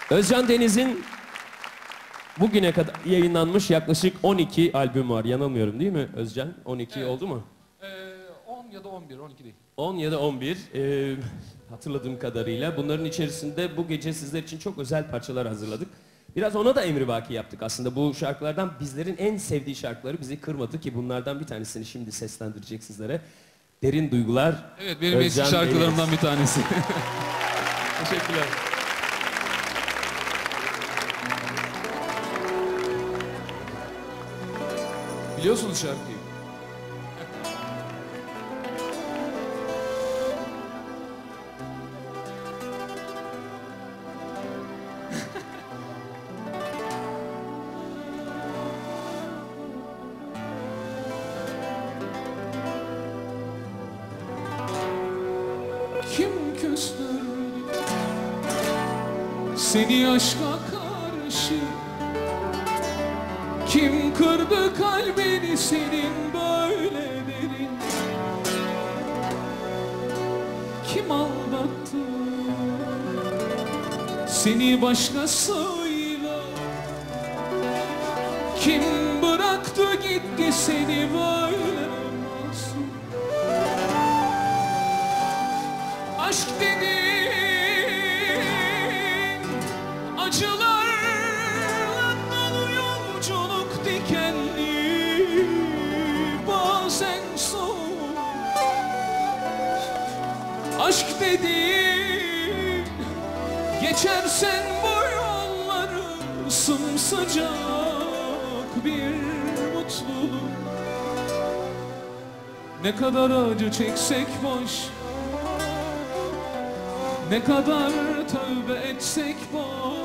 Özcan Deniz'in bugüne kadar yayınlanmış yaklaşık 12 albüm var. Yanılmıyorum değil mi Özcan? 12 evet. Oldu mu? 10 ya da 11, 12 değil. 10 ya da 11 hatırladığım kadarıyla. Bunların içerisinde bu gece sizler için çok özel parçalar hazırladık. Biraz ona da emrivaki yaptık aslında. Bu şarkılardan bizlerin en sevdiği şarkıları bizi kırmadı ki bunlardan bir tanesini şimdi seslendirecek sizlere. Derin Duygular. Evet, benim eski şarkılarımdan bir tanesi. Teşekkürler. Biliyorsunuz şarkıyı. Kim küstürdü seni aşka karşı? Kim kırdı kalbini senin böyle derin? Kim aldattı seni başkasıyla? Kim bıraktı gitti seni böyle masum? Aşk dediğin acılarla dolu yolculuk dikenli, bazen soğuk. Aşk dediğin geçersen bu yolları sımsıcak bir mutluluk. Ne kadar acı çeksek boş, ne kadar tövbe etsek boş.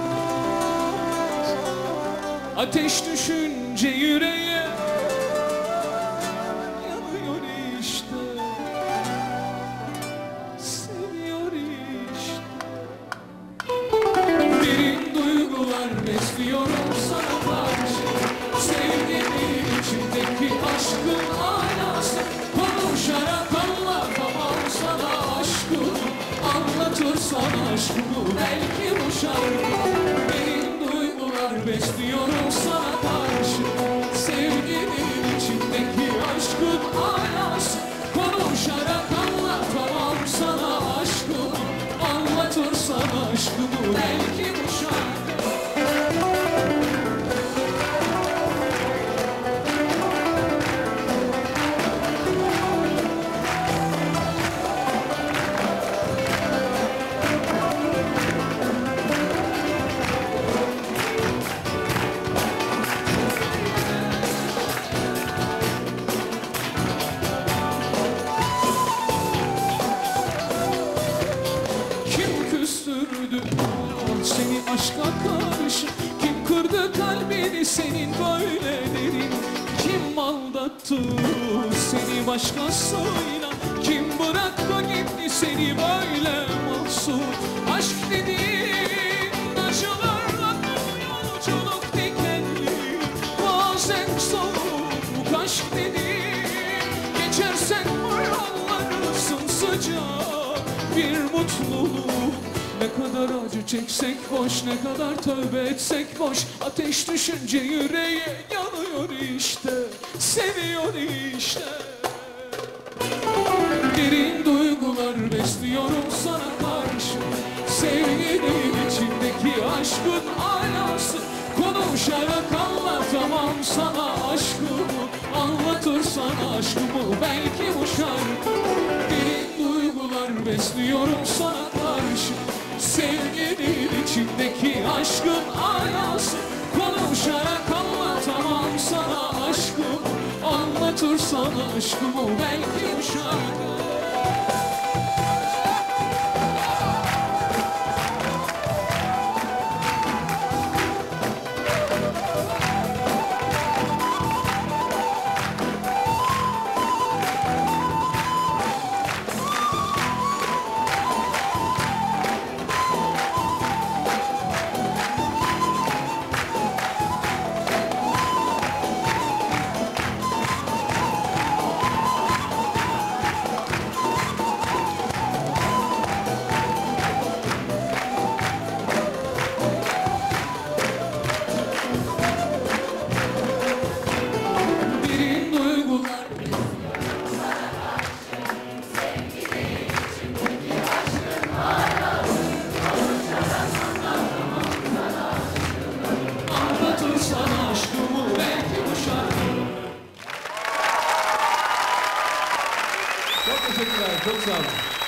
Ateş düşünce yüreğe yanıyor işte, seviyor işte. Derin duygular besliyorum sana karşı. Sevginin içindeki aşkın alası. Konuşarak anlatamam sana aşkımı. Anlatırsan aşkımı belki bu şarkı. Derin duygular besliyorum sana karşı. Sevginin içindeki aşkın alası. Konuşarak anlatamam sana aşkımı. Anlatırsan aşkımı belki bu şarkı. Seni aşka karşı? Kim kırdı kalbini senin böyle derin? Kim aldattı seni başkasıyla? Kim bıraktı gitti seni böyle mahzun? Aşk dediğin acılarla dolu yolculuk dikenli, bazen soğuk. Aşk dediğin geçersen bu yolları sımsıcak bir mutluluk. Ne kadar acı çeksek boş, ne kadar tövbe etsek boş. Ateş düşünce yüreğe yanıyor işte, seviyor işte. Derin duygular besliyorum sana karşı. Sevginin içindeki aşkın alası. Konuşarak anlatamam sana aşkımı. Anlatırsan aşkımı belki bu şarkı. Derin duygular besliyorum sana karşı. Sevginin içindeki aşkın alası. Konuşarak anlatamam sana aşkımı. Anlatırsan aşkımı belki bu şarkı. Çok sağ olun.